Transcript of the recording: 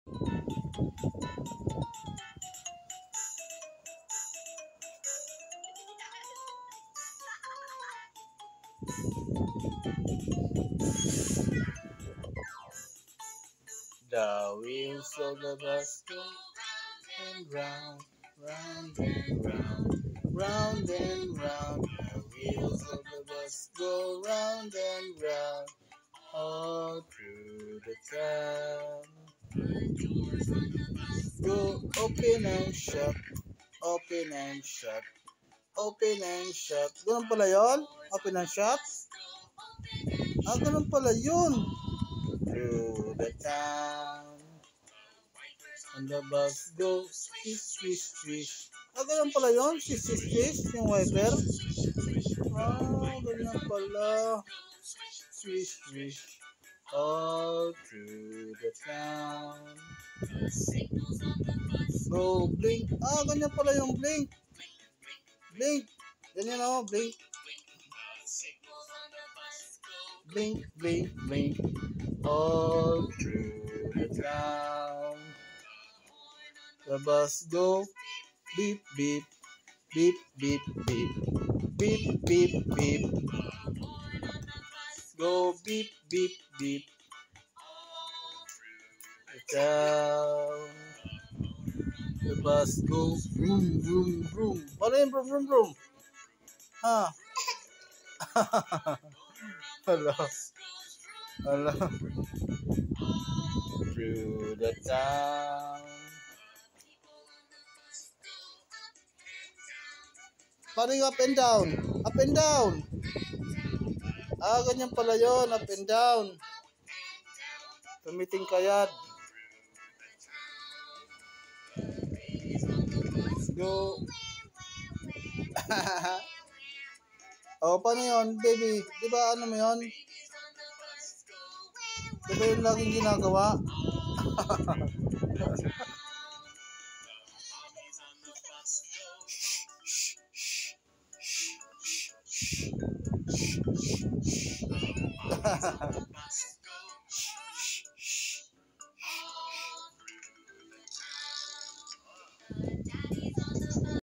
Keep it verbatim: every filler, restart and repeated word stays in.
The wheels of the bus go and round, round and round, round and round. The wheels of the bus go round and round, all through the town. Go open and shut, open and shut, open and shut. Ganun pala yun? Open and shut? Ah, ganun pala yun. Through the town. And the bus goes swish, swish, swish. Ah, ganun pala yun? Swish, swish, swish. Yung wiper. Ah, ganyan pala. Swish, swish. All through the town. Go blink. Ah, ganyan pala yung blink. Blink. Ganyan o, blink. Blink, blink, blink. All through the town. The bus go beep, beep, beep, beep, beep, beep, beep, beep. Go beep, beep, beep. The town. The bus go vroom, vroom, vroom. Ano yung vroom, vroom, vroom? Ha? Hello. Hello. Through the town. Paano yung up and down? Up and down. Ah, ganyan pala yun. Up and down. Tumiting kayad. Go. Oh, paano yun, baby? Di ba ano mo yun? Di ba yun laging ginagawa?